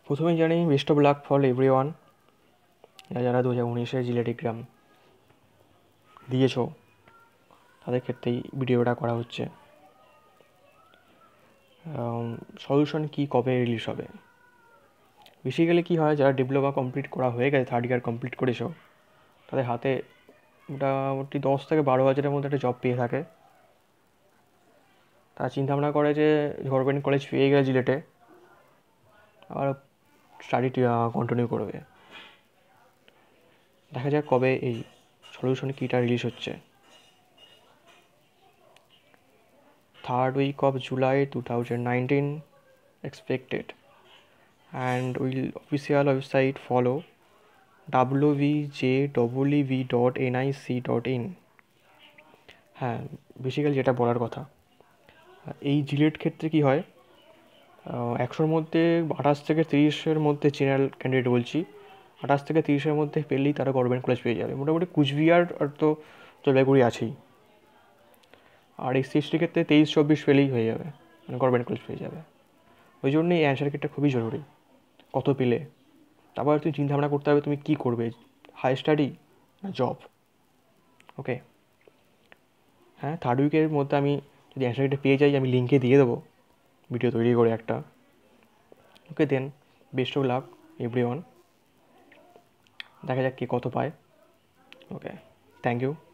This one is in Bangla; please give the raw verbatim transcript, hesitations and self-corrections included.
প্রথমেই জানি best of luck for everyone, যারা দু হাজার উনিশে জিলেট এক্সাম দিয়েছো তাদের ক্ষেত্রেই ভিডিওটা করা হচ্ছে। সলিউশন কি কবে রিলিজ হবে? বেসিক্যালি কী হয়, যারা ডিপ্লোমা কমপ্লিট করা হয়ে গেছে, থার্ড ইয়ার কমপ্লিট করেছো, তাদের হাতে মোটামুটি দশ থেকে বারো হাজারের মধ্যে একটা জব পেয়ে থাকে। তারা চিন্তাভাবনা করে যে গভর্নমেন্ট কলেজ পেয়ে গেলে জিলেটে আবার স্টাডি কন্টিনিউ করবে। দেখা যাক কবে এই সলিউশন কিটা রিলিজ হচ্ছে। Third week of July two thousand nineteen expected, and will official website follow w v j w v dot n i c dot in। হ্যাঁ, বেসিক্যালি যেটা বলার কথা, এই জিলেট ক্ষেত্রে কি হয়, একশোর মধ্যে আঠাশ থেকে তিরিশের মধ্যে জেনারেল ক্যান্ডিডেট বলছি, আঠাশ থেকে তিরিশের মধ্যে পেলেই তারা গভর্নমেন্ট কলেজ পেয়ে যাবে। মোটামুটি কুচবিহার আর তো জলপাইগুড়ি আছেই, আর এই সিএসটির ক্ষেত্রে তেইশ চব্বিশ পেলেই হয়ে যাবে, মানে গভর্নমেন্ট কলেজ পেয়ে যাবে। ওই জন্যই এই অ্যান্সার কিটটা খুবই জরুরি। কত পেলে তারপর তুমি চিন্তাভাবনা করতে হবে তুমি কী করবে, হাই স্টাডি না জব। ওকে, হ্যাঁ, থার্ড উইকের মধ্যে আমি যদি অ্যান্সার কিটটা পেয়ে যাই, আমি লিঙ্কে দিয়ে দেবো ভিডিও তৈরি করে একটা। Okay then, best of luck everyone, দেখা যাক কে কত পায়। Okay, thank you.